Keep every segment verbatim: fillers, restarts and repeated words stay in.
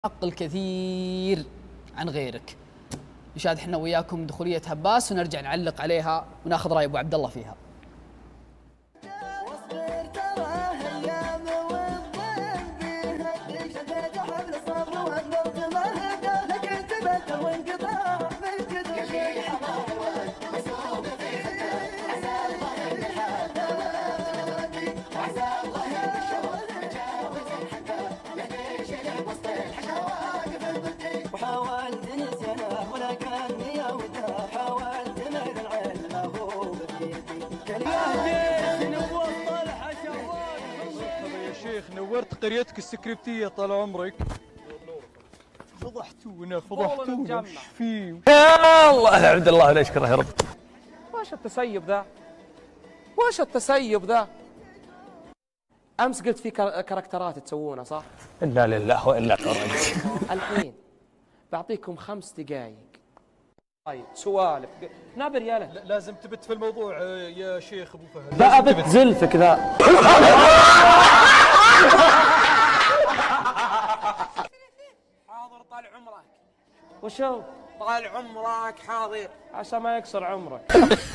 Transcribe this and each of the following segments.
حق الكثير عن غيرك. نشاهد احنا وياكم دخولية هباس ونرجع نعلق عليها وناخذ رأي ابو عبد الله فيها. نورت قريتك السكريبتيه طال عمرك. فضحتونا فضحتونا وش فيه؟ يا الله يا عبد الله لا يشكره يا رب. وش التسيب ذا؟ وش التسيب ذا؟ امس قلت في كاركترات تسوونها صح؟ انا لله وانا اليه راجعون. الحين بعطيكم خمس دقائق. طيب سوالف نابر ياله. لازم تبت في الموضوع يا شيخ ابو فهد. لا ابت زلفك ذا. حاضر طال عمرك. وشو؟ طال عمرك حاضر عشان ما يكسر عمرك.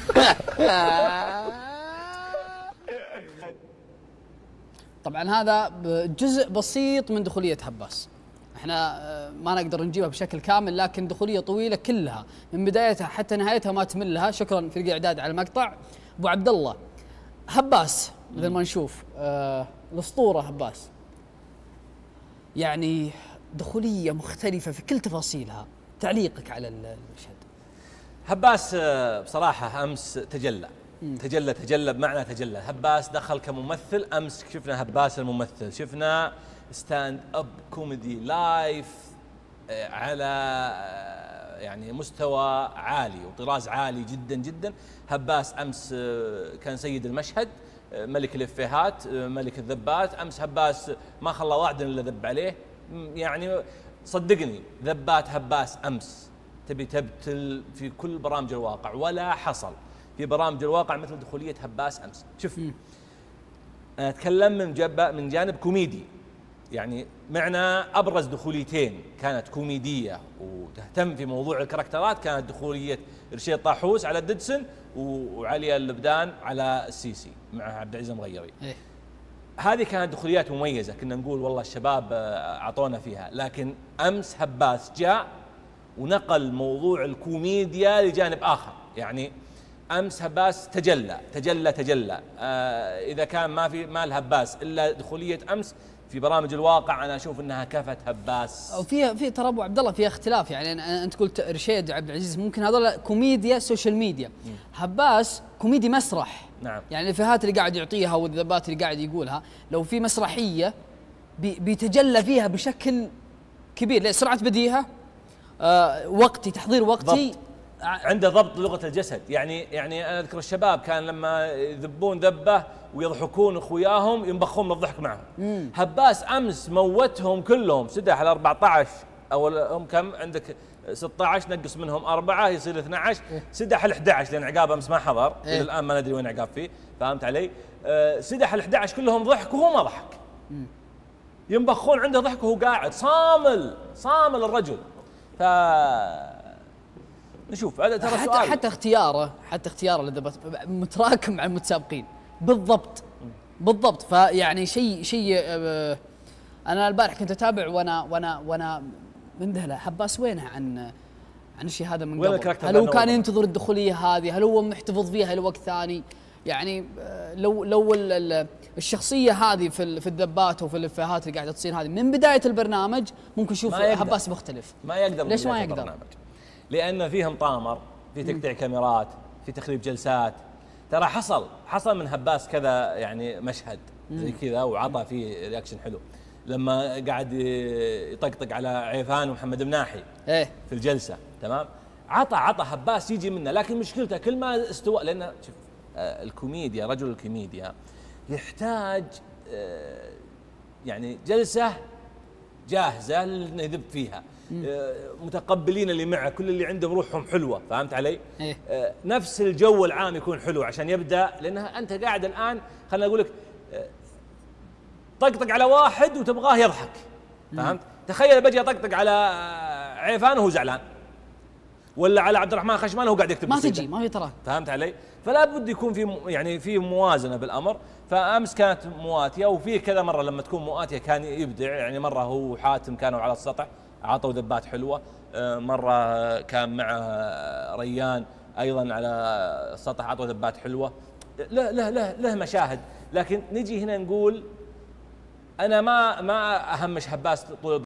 طبعا هذا جزء بسيط من دخولية هباس. احنا ما نقدر نجيبها بشكل كامل، لكن دخولية طويلة كلها من بدايتها حتى نهايتها ما تمل لها. شكرا في الاعداد على المقطع ابو عبد الله. هباس مثل ما نشوف آه الاسطورة هباس، يعني دخولية مختلفة في كل تفاصيلها. تعليقك على المشهد؟ هباس بصراحة أمس تجلى مم. تجلى تجلى بمعنى تجلى. هباس دخل كممثل. أمس شفنا هباس الممثل، شفنا ستاند أب كوميدي لايف على يعني مستوى عالي وطراز عالي جدا جدا. هباس أمس كان سيد المشهد، ملك الإفيهات، ملك الذبات. أمس هباس ما خلى واحد إلا ذب عليه. يعني صدقني ذبات هباس أمس تبي تبتل في كل برامج الواقع، ولا حصل في برامج الواقع مثل دخولية هباس أمس. شوف أنا أتكلم من من جانب كوميدي، يعني معنا أبرز دخوليتين كانت كوميدية وتهتم في موضوع الكاركترات كانت دخولية رشيد طاحوس على الددسن وعلي اللبدان على السيسي مع عبد العزيز المغيري. إيه؟ هذه كانت دخوليات مميزة، كنا نقول والله الشباب أعطونا فيها. لكن أمس هباس جاء ونقل موضوع الكوميديا لجانب آخر. يعني أمس هباس تجلى تجلى تجلى. آه إذا كان ما في مال هباس إلا دخولية أمس في برامج الواقع، أنا أشوف أنها كفت هباس. وفيها في ترى أبو عبد الله فيها اختلاف. يعني أنت قلت رشيد وعبد العزيز ممكن هذول كوميديا سوشيال ميديا. م. هباس كوميدي مسرح. نعم. يعني الإفيهات اللي قاعد يعطيها والذبات اللي قاعد يقولها لو في مسرحية بي بيتجلى فيها بشكل كبير. سرعة بديهة، آه وقتي، تحضير وقتي، ضبط. عنده ضبط لغة الجسد. يعني يعني أنا أذكر الشباب كان لما يذبون ذبة ويضحكون اخوياهم ينبخون من الضحك معهم. مم. هباس امس موتهم كلهم، سدح على أربعة عشر او هم كم عندك ستة عشر نقص منهم أربعة يصير اثني عشر. إيه؟ سدح ال أحد عشر لان عقاب امس ما حضر. إيه؟ الى الان ما ندري وين عقاب فيه، فهمت علي؟ أه سدح ال أحد عشر كلهم ضحك وهو ما ضحك. مم. ينبخون عنده ضحك وهو قاعد صامل صامل الرجل. ف نشوف ترى حتى سؤال. حتى اختياره حتى اختياره للذبات متراكم مع المتسابقين بالضبط بالضبط. فيعني شيء شيء آه انا البارح كنت اتابع وانا وانا وانا منذهله. هباس وينه عن عن الشيء هذا من قبل؟ هل هو كان ينتظر الدخوليه هذه؟ هل هو محتفظ فيها لوقت ثاني؟ يعني آه لو لو الشخصيه هذه في في الذبات وفي الافيهات اللي قاعده تصير هذه من بدايه البرنامج ممكن نشوف هباس مختلف. ما يقدر. ليش ما يقدر؟ لأن فيهم طامر، في تقطيع كاميرات، في تخريب جلسات. ترى حصل حصل من هباس كذا يعني مشهد زي كذا وعطى فيه رياكشن حلو لما قاعد يطقطق على عيفان ومحمد مناحي. ايه في الجلسة. تمام. عطى عطى هباس يجي منه، لكن مشكلته كل ما استوى. لأن شوف آه الكوميديا، رجل الكوميديا يحتاج آه يعني جلسة جاهزة انه يذب فيها. آه متقبلين اللي معه، كل اللي عندهم روحهم حلوه، فهمت علي؟ إيه؟ آه نفس الجو العام يكون حلو عشان يبدا. لانها انت قاعد الان خليني اقول لك آه طقطق على واحد وتبغاه يضحك، فهمت؟ تخيل بجي اطقطق على عيفان وهو زعلان، ولا على عبد الرحمن خشمان وهو قاعد يكتب ما قصيدة. تجي، ما في تراك. فهمت علي؟ فلا بد يكون في يعني في موازنه بالامر. فامس كانت مواتيه، وفي كذا مره لما تكون مواتيه كان يبدع. يعني مره هو وحاتم كانوا على السطح عطوا ذبات حلوه، مره كان مع ريان ايضا على السطح عطوا ذبات حلوه. له له له له مشاهد. لكن نجي هنا نقول انا ما ما اهمش هباس طول